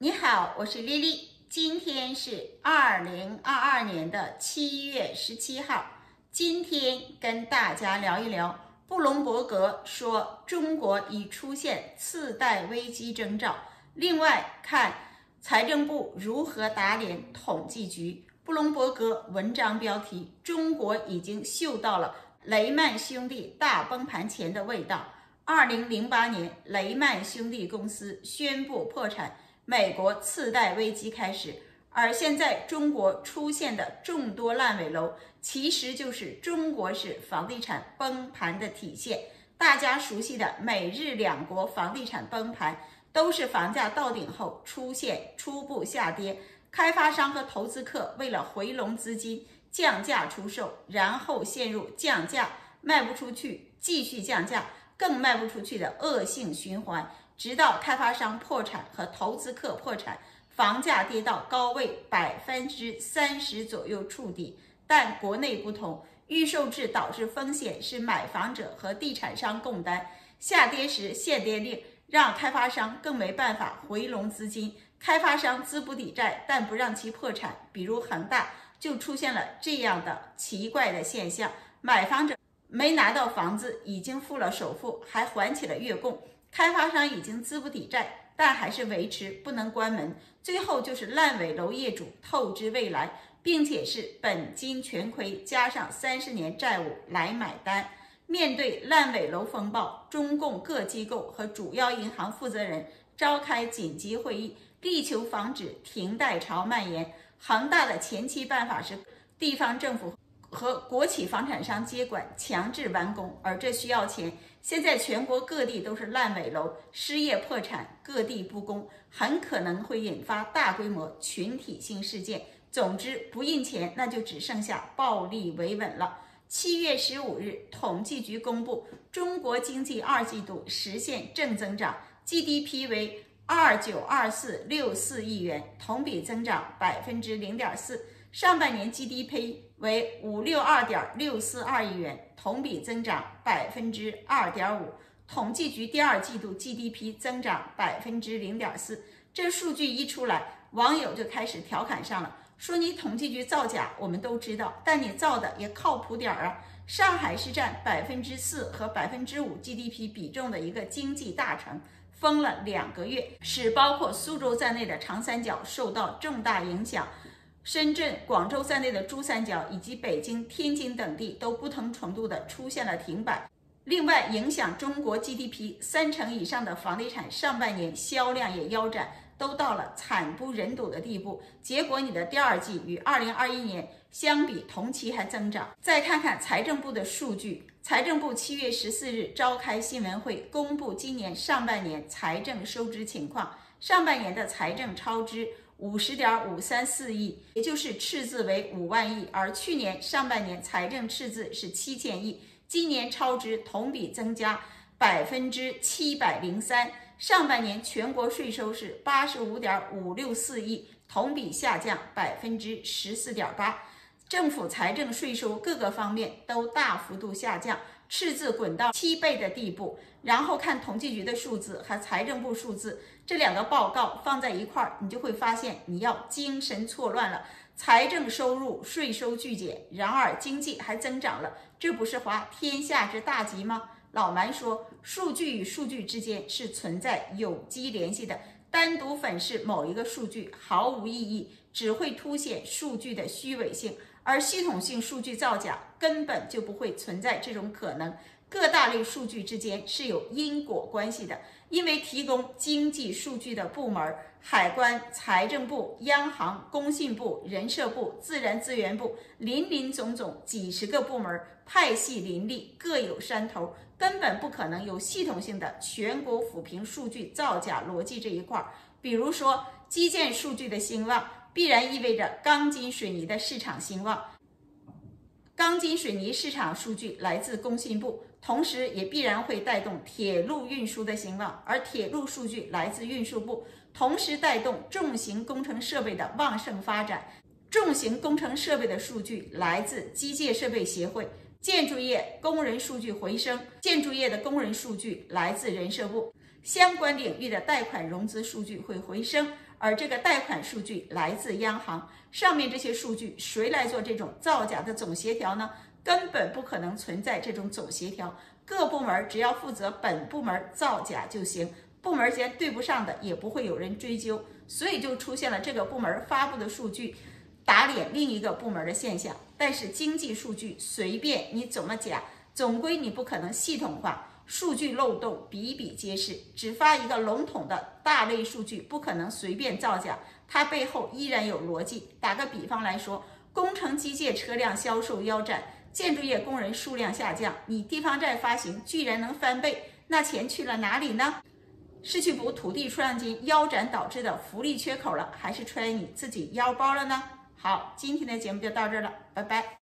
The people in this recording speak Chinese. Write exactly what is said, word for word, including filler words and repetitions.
你好，我是丽丽。今天是二零二二年的七月十七号。今天跟大家聊一聊，布隆伯格说中国已出现次贷危机征兆。另外看财政部如何打脸统计局。布隆伯格文章标题：中国已经嗅到了雷曼兄弟大崩盘前的味道。二零零八年，雷曼兄弟公司宣布破产，美国次贷危机开始，而现在中国出现的众多烂尾楼，其实就是中国式房地产崩盘的体现。大家熟悉的美日两国房地产崩盘，都是房价到顶后出现初步下跌，开发商和投资客为了回笼资金，降价出售，然后陷入降价卖不出去，继续降价更卖不出去的恶性循环，直到开发商破产和投资客破产，房价跌到高位百分之三十左右触底。但国内不同，预售制导致风险是买房者和地产商共担，下跌时限跌令让开发商更没办法回笼资金，开发商资不抵债，但不让其破产。比如恒大就出现了这样的奇怪的现象，买房者没拿到房子，已经付了首付，还还起了月供，开发商已经资不抵债，但还是维持不能关门，最后就是烂尾楼业主透支未来，并且是本金全亏加上三十年债务来买单。面对烂尾楼风暴，中共各机构和主要银行负责人召开紧急会议，力求防止停贷潮蔓延。恒大的前期办法是地方政府和国企房产商接管，强制完工，而这需要钱。现在全国各地都是烂尾楼，失业破产，各地不公，很可能会引发大规模群体性事件。总之，不印钱，那就只剩下暴力维稳了。七月十五日，统计局公布中国经济二季度实现正增长 ，G D P 为二九二四六四亿元，同比增长百分之零点四。上半年 G D P 为五六二点六四二亿元，同比增长百分之二点五。统计局第二季度 G D P 增长百分之零点四。这数据一出来，网友就开始调侃上了，说你统计局造假，我们都知道，但你造的也靠谱点儿啊！上海是占百分之四和百分之五 G D P 比重的一个经济大城，封了两个月，使包括苏州在内的长三角受到重大影响。深圳、广州在内的珠三角以及北京、天津等地都不同程度的出现了停摆。另外，影响中国 G D P 三成以上的房地产上半年销量也腰斩，都到了惨不忍睹的地步。结果你的第二季与二零二一年相比同期还增长。再看看财政部的数据，财政部七月十四日召开新闻会，公布今年上半年财政收支情况。上半年的财政超支五十点五三四亿，也就是赤字为五万亿，而去年上半年财政赤字是七千亿，今年超支同比增加百分之七百零三。上半年全国税收是八十五点五六四亿，同比下降百分之十四点八。政府财政税收各个方面都大幅度下降，赤字滚到七倍的地步。然后看统计局的数字和财政部数字，这两个报告放在一块儿，你就会发现你要精神错乱了。财政收入税收巨减，然而经济还增长了，这不是滑天下之大稽吗？老蛮说，数据与数据之间是存在有机联系的，单独粉饰某一个数据毫无意义，只会凸显数据的虚伪性，而系统性数据造假根本就不会存在这种可能。各大类数据之间是有因果关系的，因为提供经济数据的部门，海关、财政部、央行、工信部、人社部、自然资源部，林林总总几十个部门，派系林立，各有山头，根本不可能有系统性的全国抚平数据造假逻辑这一块。比如说，基建数据的兴旺，必然意味着钢筋水泥的市场兴旺。钢筋水泥市场数据来自工信部，同时也必然会带动铁路运输的兴旺，而铁路数据来自运输部，同时带动重型工程设备的旺盛发展。重型工程设备的数据来自机械设备协会，建筑业工人数据回升，建筑业的工人数据来自人社部，相关领域的贷款融资数据会回升， 而这个贷款数据来自央行。上面这些数据谁来做这种造假的总协调呢？根本不可能存在这种总协调，各部门只要负责本部门造假就行，部门间对不上的也不会有人追究，所以就出现了这个部门发布的数据打脸另一个部门的现象。但是经济数据随便你怎么假，总归你不可能系统化，数据漏洞比比皆是，只发一个笼统的大类数据不可能随便造假，它背后依然有逻辑。打个比方来说，工程机械车辆销售腰斩，建筑业工人数量下降，你地方债发行居然能翻倍，那钱去了哪里呢？是去补土地出让金腰斩导致的福利缺口了，还是揣你自己腰包了呢？好，今天的节目就到这儿了，拜拜。